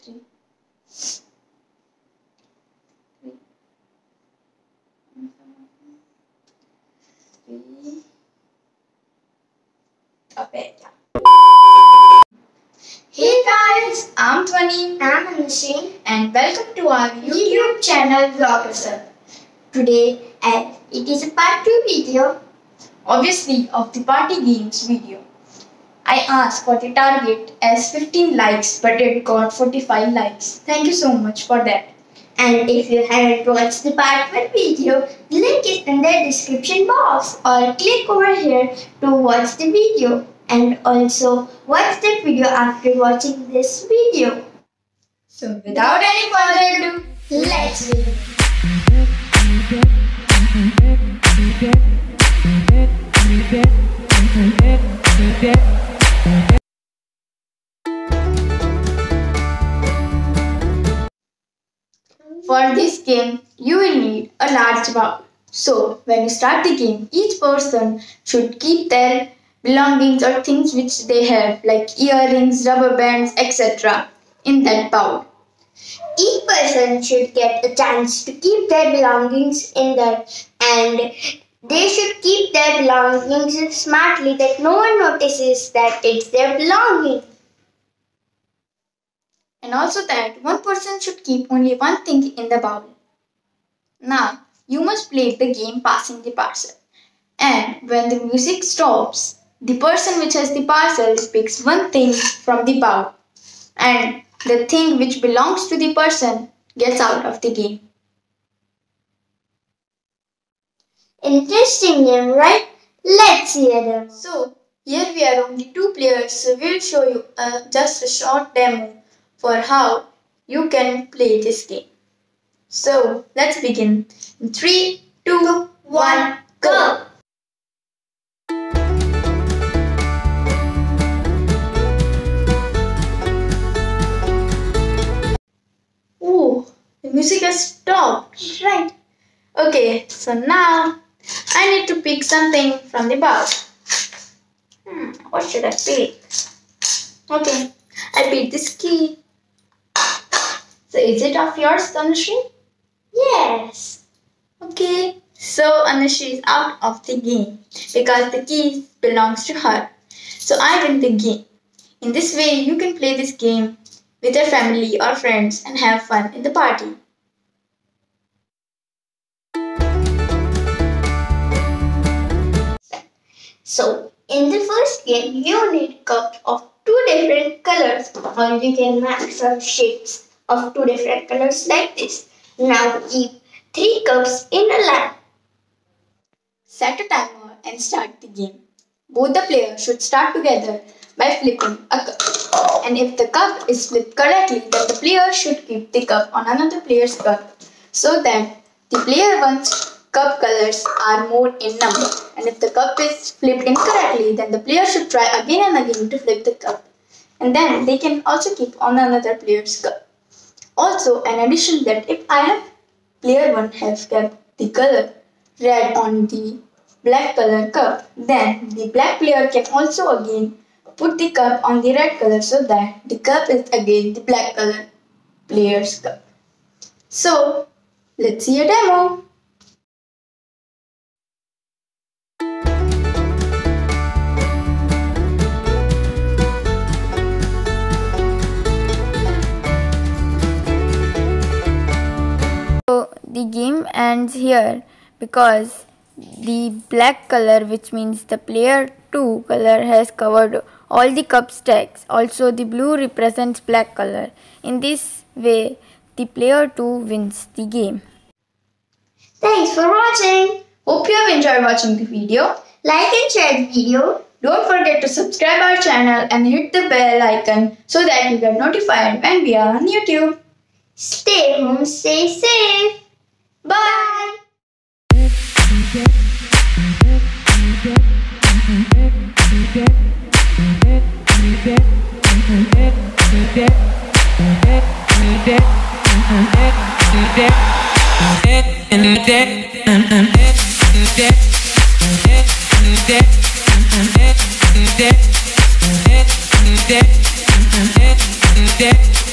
three, three. Okay, yeah. Hey guys, I'm Dhwani. I'm Anushi. And welcome to our YouTube channel Vlogger. Today, it is a part 2 video. Obviously, of the party games video. I asked for the target as 15 likes, but it got 45 likes. Thank you so much for that. And if you haven't watched the part 1 video, the link is in the description box, or click over here to watch the video. And also watch that video after watching this video. So without any further ado, Let's begin. For this game, you will need a large bowl. So when you start the game, each person should keep their belongings or things which they have like earrings, rubber bands, etc. in that bowl. Each person should get a chance to keep their belongings in there, and they should keep their belongings smartly that no one notices that it's their belongings. And also that one person should keep only one thing in the bowl. Now, you must play the game passing the parcel. And when the music stops, the person which has the parcel picks one thing from the bowl. And the thing which belongs to the person gets out of the game. Interesting game, right? Let's see a demo. So, here we are only 2 players, so we will show you just a short demo for how you can play this game. So, let's begin. In 3, 2, 1, go! Oh, the music has stopped, right? Okay, so now I need to pick something from the bowl. What should I pick? Okay, I picked this key. So is it of yours, Anushi? Yes. Okay, so Anushi is out of the game because the key belongs to her. So I win the game. In this way, you can play this game with your family or friends and have fun in the party. So, in the first game, you need cups of 2 different colors, or you can make some shapes of 2 different colors like this. Now keep 3 cups in a line. Set a timer and start the game. Both the players should start together by flipping a cup. And if the cup is flipped correctly, then the player should keep the cup on another player's cup so that the player one's cup colors are more in number. And if the cup is flipped incorrectly, then the player should try again and again to flip the cup. And then they can also keep on another player's cup. Also, in addition that if player 1 has kept the color red on the black color cup, then the black player can also again put the cup on the red color so that the cup is again the black color player's cup. So, let's see a demo. So the game ends here because the black color, which means the player 2 color, has covered all the cup stacks. Also the blue represents black color. In this way, the player 2 wins the game. Thanks for watching. Hope you have enjoyed watching the video. Like and share the video. Don't forget to subscribe our channel and hit the bell icon so that you get notified when we are on YouTube. Stay home, stay safe. Bye. Dead.